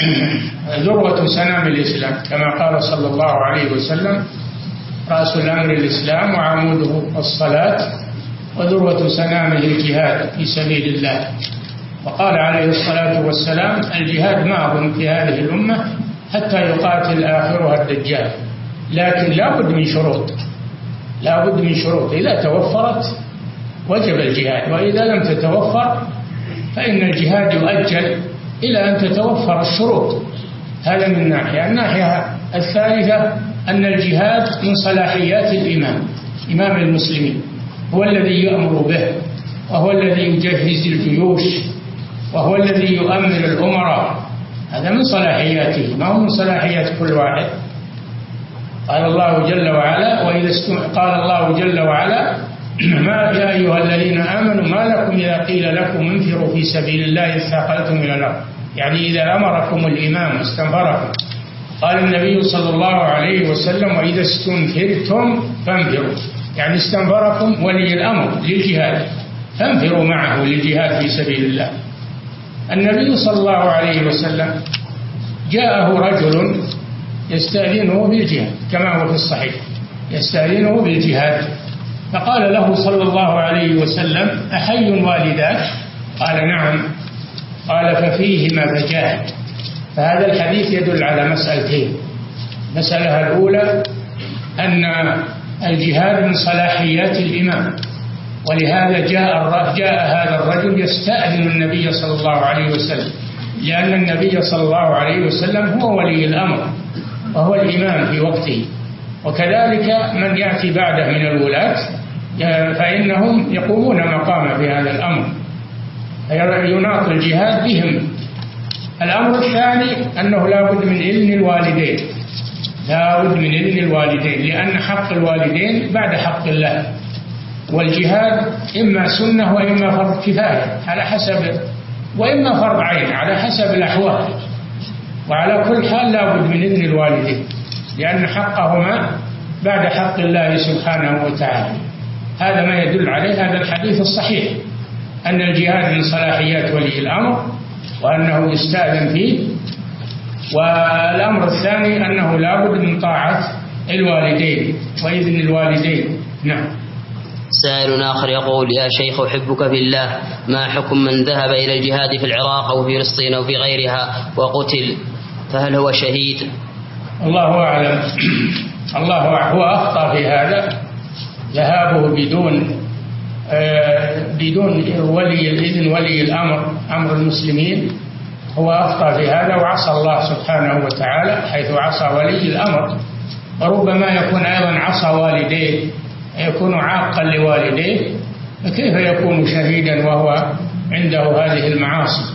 ذروة سنام الإسلام، كما قال صلى الله عليه وسلم: رأس الأمر الإسلام وعموده الصلاة وذروة سنامه الجهاد في سبيل الله. وقال عليه الصلاة والسلام: الجهاد ماض في هذه الأمة حتى يقاتل آخرها الدجال، لكن لا بد من شروط لا بد من شروط إذا توفرت وجب الجهاد، وإذا لم تتوفر فإن الجهاد يؤجل إلى أن تتوفر الشروط. هذا من ناحية. الناحية الثالثة أن الجهاد من صلاحيات الإمام إمام المسلمين، هو الذي يأمر به، وهو الذي يجهز الجيوش، وهو الذي يؤمر الأمراء، هذا من صلاحياته، ما هو من صلاحيات كل واحد. قال الله جل وعلا: وإذا استم... قال الله جل وعلا: ما يا أيها الذين آمنوا ما لكم إذا قيل لكم انفروا في سبيل الله اثاقلتم إلى الأرض، يعني إذا أمركم الإمام واستنفركم. قال النبي صلى الله عليه وسلم: وإذا استنفرتم فانفروا، يعني استنفركم ولي الأمر للجهاد فانفروا معه للجهاد في سبيل الله. النبي صلى الله عليه وسلم جاءه رجل يستأذنه بالجهاد كما هو في الصحيح، يستأذنه بالجهاد، فقال له صلى الله عليه وسلم: أحي والداك؟ قال: نعم. قال: ففيهما فجاهد. فهذا الحديث يدل على مسألتين: المسألة الأولى أن الجهاد من صلاحيات الإمام، ولهذا جاء جاء هذا الرجل يستأذن النبي صلى الله عليه وسلم، لأن النبي صلى الله عليه وسلم هو ولي الأمر وهو الإمام في وقته. وكذلك من يأتي بعده من الولاة فإنهم يقومون مقام في هذا الأمر، يناط الجهاد بهم. الأمر الثاني أنه لا بد من إذن الوالدين، لا بد من إذن الوالدين، لأن حق الوالدين بعد حق الله. والجهاد إما سنة وإما فرض كفاية على حسب، وإما فرض عين على حسب الأحوال. وعلى كل حال لا بد من إذن الوالدين، لأن حقهما بعد حق الله سبحانه وتعالى. هذا ما يدل عليه هذا الحديث الصحيح، أن الجهاد من صلاحيات ولي الأمر وأنه يستأذن فيه. والأمر الثاني أنه لا بد من طاعة الوالدين وإذن الوالدين. نعم. سائل آخر يقول: يا شيخ أحبك في الله، ما حكم من ذهب إلى الجهاد في العراق أو في فلسطين أو في غيرها وقتل، فهل هو شهيد؟ الله أعلم. الله هو أخطأ في هذا، ذهابه بدون آه بدون ولي الإذن ولي الأمر أمر المسلمين، هو أخطأ في هذا وعصى الله سبحانه وتعالى حيث عصى ولي الأمر. وربما يكون أيضا عصى والديه، يكون عاقا لوالديه، فكيف يكون شهيدا وهو عنده هذه المعاصي؟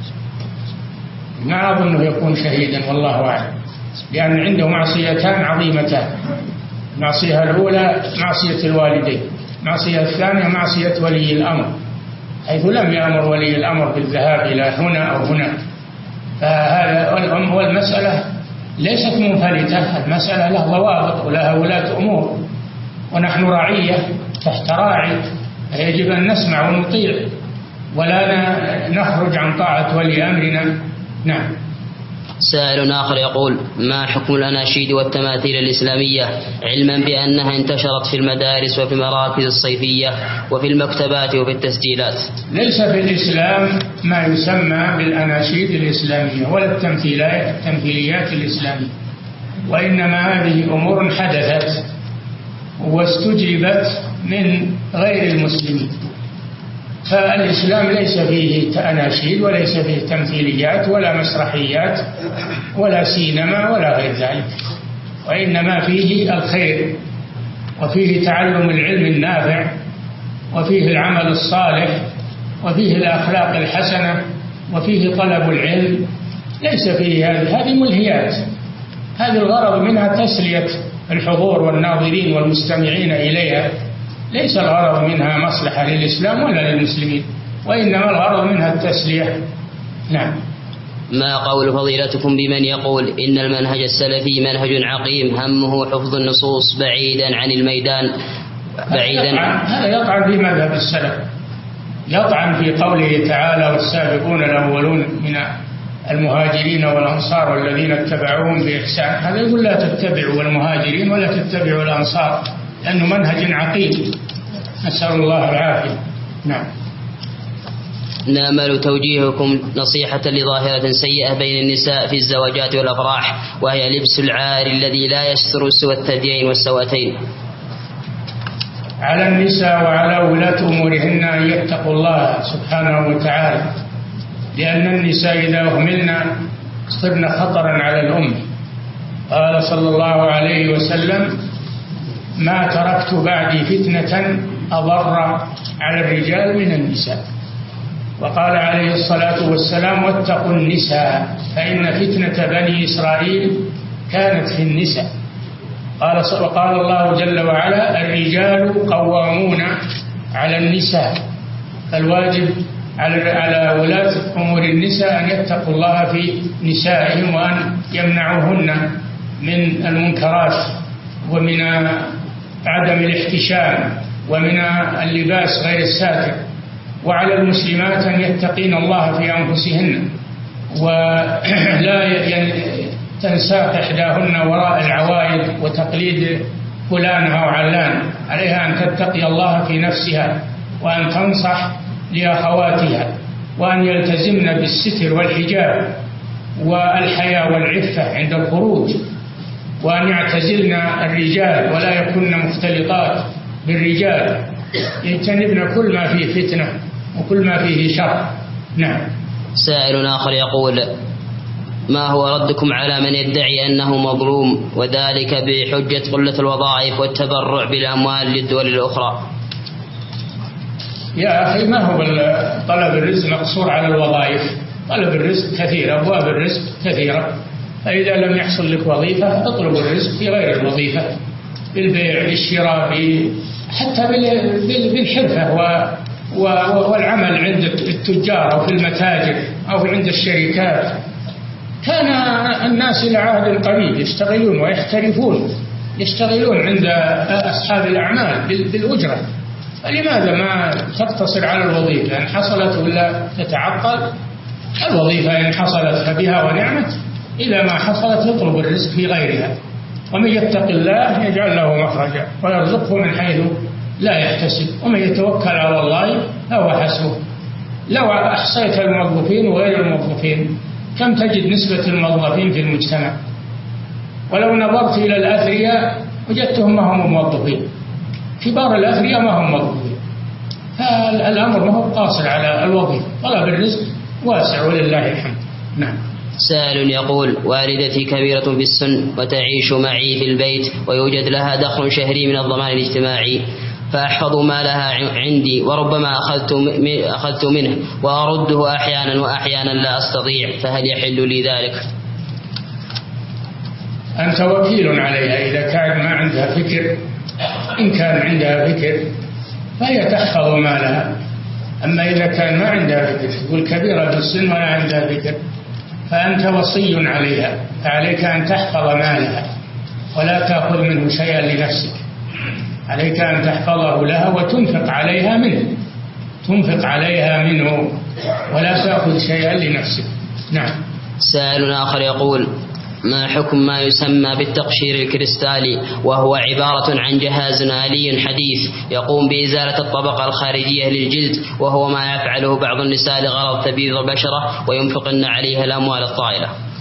ما أظنه يكون شهيدا والله أعلم، لأن عنده معصيتان عظيمتان. المعصية الأولى معصية الوالدين، المعصية الثانية معصية ولي الأمر، حيث لم يأمر ولي الأمر بالذهاب إلى هنا أو هناك. فهذا والمسألة ليست منفلتة، المسألة لها ضوابط ولها ولاة أمور، ونحن رعية تحت راعي، يجب أن نسمع ونطيع ولا نخرج عن طاعة ولي أمرنا. نعم. سائل آخر يقول: ما حكم الأناشيد والتماثيل الإسلامية، علما بأنها انتشرت في المدارس وفي المراكز الصيفية وفي المكتبات وفي التسجيلات؟ ليس في الإسلام ما يسمى بالأناشيد الإسلامية ولا التمثيلات التمثيليات الإسلامية، وإنما هذه أمور حدثت واستجلبت من غير المسلمين. فالإسلام ليس فيه أناشيد وليس فيه تمثيليات ولا مسرحيات ولا سينما ولا غير ذلك، وإنما فيه الخير وفيه تعلم العلم النافع وفيه العمل الصالح وفيه الأخلاق الحسنة وفيه طلب العلم. ليس فيه هذه هذه ملهيات، هذه الغرض منها تسلية الحضور والناظرين والمستمعين إليها، ليس الغرض منها مصلحة للإسلام ولا للمسلمين، وإنما الغرض منها التسلية. نعم. ما قول فضيلتكم بمن يقول إن المنهج السلفي منهج عقيم همه حفظ النصوص بعيدا عن الميدان بعيدا؟ هذا يطعن في مذهب السلف، يطعن في قوله تعالى: والسابقون الأولون من المهاجرين والأنصار والذين اتبعوهم بإحسان. هذا يقول لا تتبعوا المهاجرين ولا تتبعوا الأنصار، لأنه منهج عقيم، نسأل الله العافية. نعم. نأمل توجيهكم نصيحة لظاهرة سيئة بين النساء في الزواجات والأفراح، وهي لبس العار الذي لا يستر سوى الثديين والسواتين. على النساء وعلى ولاة أمورهن أن يتقوا الله سبحانه وتعالى، لأن النساء إذا أهملن صرن خطرا على الأمة. قال صلى الله عليه وسلم: ما تركت بعدي فتنة أضر على الرجال من النساء. وقال عليه الصلاة والسلام: واتقوا النساء فإن فتنة بني إسرائيل كانت في النساء. قال وقال الله جل وعلا: الرجال قوامون على النساء. فالواجب على على ولاة أمور النساء أن يتقوا الله في نسائهم وأن يمنعوهن من المنكرات ومن عدم الاحتشام ومن اللباس غير الساتر. وعلى المسلمات أن يتقين الله في أنفسهن ولا تنساق إحداهن وراء العوائد وتقليد فلان أو علان. عليها أن تتقي الله في نفسها وأن تنصح لأخواتها وأن يلتزمن بالستر والحجاب والحياء والعفة عند الخروج، وأن يعتزلن الرجال ولا يكن مختلطات بالرجال، يجتنبن كل ما فيه فتنة وكل ما فيه شر. نعم. سائل آخر يقول: ما هو ردكم على من يدعي أنه مظلوم وذلك بحجة قلة الوظائف والتبرع بالأموال للدول الأخرى؟ يا أخي، ما هو طلب الرزق مقصور على الوظائف؟ طلب الرزق كثير، أبواب الرزق كثيرة، فإذا لم يحصل لك وظيفة اطلب الرزق في غير الوظيفة، بالبيع بالشراء، حتى بالحرفة والعمل عند التجار أو في المتاجر أو عند الشركات. كان الناس إلى عهد قريب يشتغلون ويحترفون، يشتغلون عند أصحاب الأعمال بالأجرة، فلماذا ما تقتصر على الوظيفة؟ إن حصلت ولا تتعقل الوظيفة، إن حصلت فبها ونعمت، إذا ما حصلت يطلب الرزق في غيرها. ومن يتق الله يجعل له مخرجا ويرزقه من حيث لا يحتسب، ومن يتوكل على الله فهو حسبه. لو أحصيت الموظفين وغير الموظفين كم تجد نسبة الموظفين في المجتمع؟ ولو نظرت إلى الأثرياء وجدتهم ما هم موظفين، كبار الأثرياء ما هم موظفين. فالأمر ما هو قاصر على الوظيفة، طلب الرزق واسع ولله الحمد. نعم. سائل يقول: والدتي كبيرة في السن وتعيش معي في البيت، ويوجد لها دخل شهري من الضمان الاجتماعي، فأحفظ مالها عندي، وربما أخذت أخذت منه وأرده أحيانا وأحيانا لا أستطيع، فهل يحل لي ذلك؟ أنت وكيل عليها إذا كان ما عندها فكر. إن كان عندها فكر فهي تحفظ مالها، أما إذا كان ما عندها فكر، تقول كبيرة في السن ولا عندها فكر، فأنت وصي عليها، فعليك أن تحفظ مالها ولا تأخذ منه شيئا لنفسك. عليك أن تحفظه لها وتنفق عليها منه، تنفق عليها منه ولا تأخذ شيئا لنفسك. نعم. سائل آخر يقول: ما حكم ما يسمى بالتقشير الكريستالي، وهو عبارة عن جهاز آلي حديث يقوم بإزالة الطبقة الخارجية للجلد، وهو ما يفعله بعض النساء لغرض تبييض البشرة وينفقن عليها الأموال الطائلة؟